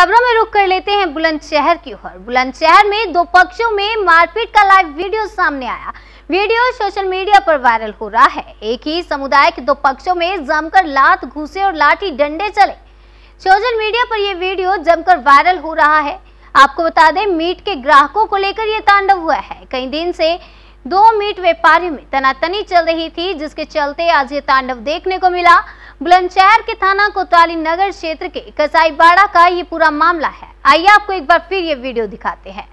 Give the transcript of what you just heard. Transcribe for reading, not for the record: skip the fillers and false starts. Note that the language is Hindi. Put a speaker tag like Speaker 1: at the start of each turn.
Speaker 1: खबरों में रुक कर लेते हैं बुलंदशहर की ओर। बुलंदशहर में दो पक्षों में मारपीट का लाइव वीडियो सामने आया। वीडियो सोशल मीडिया पर वायरल हो रहा है। एक ही समुदाय के दो पक्षों में जमकर लात, घूंसे और लाठी डंडे चले। सोशल मीडिया पर यह वीडियो जमकर वायरल हो रहा है। आपको बता दें, मीट के ग्राहकों को लेकर यह तांडव हुआ है। कई दिन से दो मीट व्यापारियों में तनातनी चल रही थी, जिसके चलते आज ये तांडव देखने को मिला। बुलंदशहर के थाना कोतवाली नगर क्षेत्र के कसाईबाड़ा का ये पूरा मामला है। आइए आपको एक बार फिर ये वीडियो दिखाते हैं।